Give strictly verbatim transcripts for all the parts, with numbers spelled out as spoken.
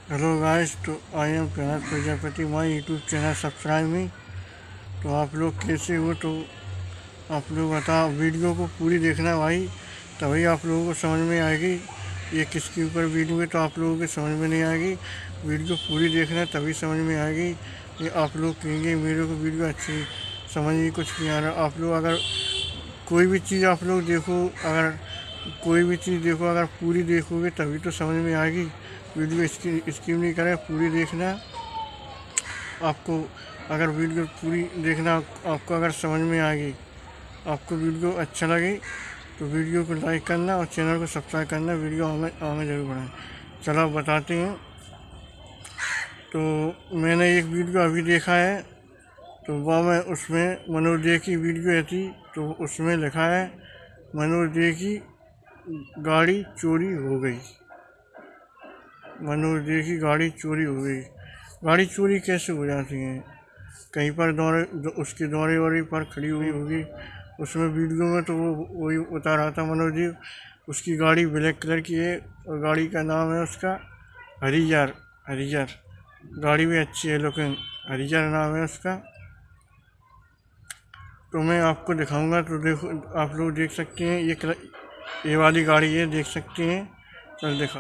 Hello guys, तो I am Pranav Prajapati. My YouTube channel subscribe me. तो आप लोग कैसे हो? तो आप लोग बताओ, वीडियो को पूरी देखना भाई, तभी आप लोगों को समझ में आएगी ये किसके ऊपर वीडियो है। तो आप लोगों को समझ में नहीं आएगी, वीडियो पूरी देखना तभी समझ में आएगी। ये आप लोग कहेंगे मेरे को वीडियो अच्छी समझ में कुछ नहीं आ रहा। आप लोग अगर कोई भी चीज़ आप लोग देखो, अगर कोई भी चीज़ देखो, अगर पूरी देखोगे तभी तो समझ में आएगी। वीडियो स्किप स्किप नहीं करें, पूरी देखना। आपको अगर वीडियो पूरी देखना, आपको अगर समझ में आएगी, आपको वीडियो अच्छा लगे तो वीडियो को लाइक करना और चैनल को सब्सक्राइब करना। वीडियो आगे आगे जरूर बढ़ाएं। चलो आप बताते हैं। तो मैंने एक वीडियो अभी देखा है, तो वह मैं उसमें मनोज डे की वीडियो है थी। तो उसमें लिखा है मनोज डे की गाड़ी चोरी हो गई। मनोज डे की गाड़ी चोरी हो गई। गाड़ी चोरी कैसे हो जाती है? कहीं पर दौरे उसके दौरे वौरे पर खड़ी हुई होगी। उसमें वीडियो में तो वो वही बता रहा था मनोज जी, उसकी गाड़ी ब्लैक कलर की है और गाड़ी का नाम है उसका हरिजर। हरिजर गाड़ी भी अच्छी है, लेकिन हरिजर नाम है उसका। तो मैं आपको दिखाऊंगा, तो देखो आप लोग देख सकते हैं। ये कलर, ये वाली गाड़ी है, देख सकते हैं। चल दिखा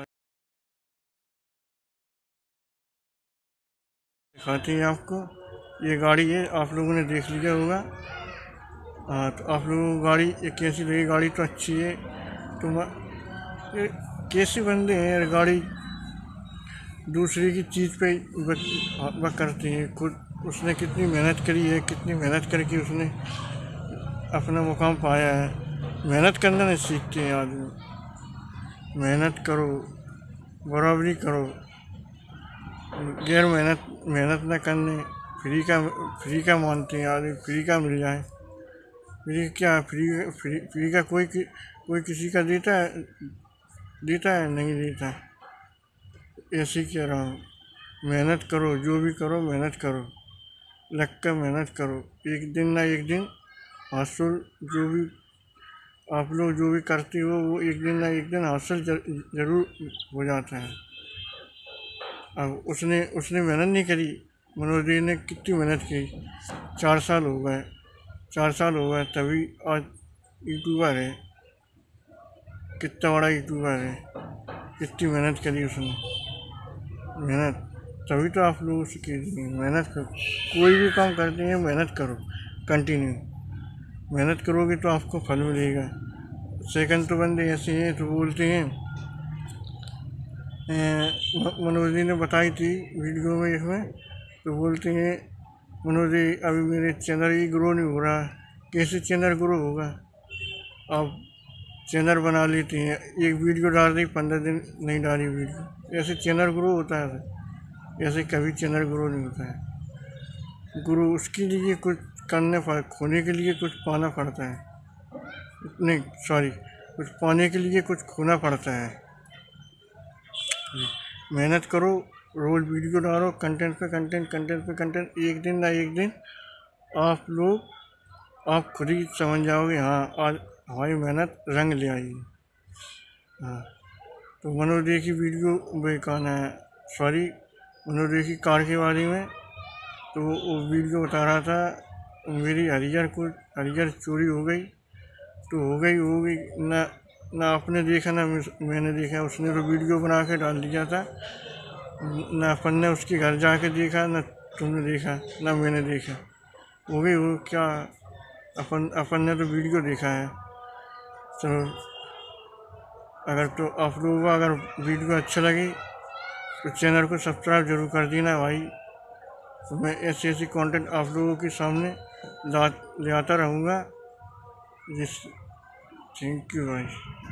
दिखाते हैं आपको। ये गाड़ी है, आप लोगों ने देख लिया होगा। हाँ, तो आप लोगों को गाड़ी ये कैसी लगी? गाड़ी तो अच्छी है। तो ये कैसे बंदे हैं यार, गाड़ी दूसरे की चीज़ पे वह करते हैं। खुद उसने कितनी मेहनत करी है, कितनी मेहनत करके उसने अपना मुकाम पाया है। मेहनत करना नहीं सीखते हैं आदमी। मेहनत करो, बराबरी करो। गैर मेहनत मेहनत न करने, फ्री का फ्री का मानते हैं आदमी। फ्री का मिल जाए, फ्री क्या? फ्री फ्री फ्री का कोई कोई किसी का देता है? देता है? नहीं देता। ऐसे ही कह रहा हूँ, मेहनत करो, जो भी करो मेहनत करो, लग कर मेहनत करो। एक दिन ना एक दिन हासिल, जो भी आप लोग जो भी करते हो वो एक दिन ना एक दिन हासिल जरूर हो जाता है। अब उसने उसने मेहनत नहीं करी। मनोज जी ने कितनी मेहनत की। चार साल हो गए चार साल हो गए तभी आज यूट्यूबर है। कितना बड़ा यूट्यूबर है, कितनी मेहनत करी उसने। मेहनत तभी तो आप लोग उसे कीजिए। मेहनत करो, कोई भी काम करते हैं मेहनत करो, कंटिन्यू मेहनत करोगे तो आपको फल मिलेगा। सेकंड तो बंदे ऐसे हैं तो बोलते हैं, मनोज जी ने बताई थी वीडियो में इसमें, तो बोलते हैं मनोज जी अभी मेरे चैनल ही ग्रो नहीं हो रहा। कैसे चैनल ग्रो होगा? आप चैनल बना लेते हैं, एक वीडियो डाल दी, पंद्रह दिन नहीं डाली वीडियो, ऐसे चैनल ग्रो होता है? ऐसे कभी चैनल ग्रो नहीं होता है। ग्रो उसके लिए कुछ करने पड़ खोने के लिए कुछ पाना पड़ता है। नहीं सॉरी, कुछ पाने के लिए कुछ खोना पड़ता है। मेहनत करो, रोज़ वीडियो डालो, कंटेंट पे कंटेंट, कंटेंट पे कंटेंट। एक दिन ना एक दिन आप लोग आप खुद ही समझ जाओगे, हाँ आज हमारी मेहनत रंग ले आई। हाँ, तो मनोज डे की वीडियो बेकार है। सॉरी, मनोज डे की कार के बारे में तो वो वीडियो बता रहा था मेरी हरिजर को हरिजर चोरी हो गई। तो हो गई हो गई ना ना आपने देखा ना मैंने देखा। उसने तो वीडियो बना के डाल दिया था, ना अपन ने उसके घर जाके देखा, ना तुमने देखा, ना मैंने देखा। वो भी वो क्या, अपन अपन ने तो वीडियो देखा है। चलो, अगर तो आप लोगों को अगर वीडियो अच्छा लगे तो चैनल को सब्सक्राइब जरूर कर देना भाई। तो मैं ऐसे ऐसे कंटेंट आप लोगों के सामने ला ले आता रहूँगा। जिस थैंक यू भाई।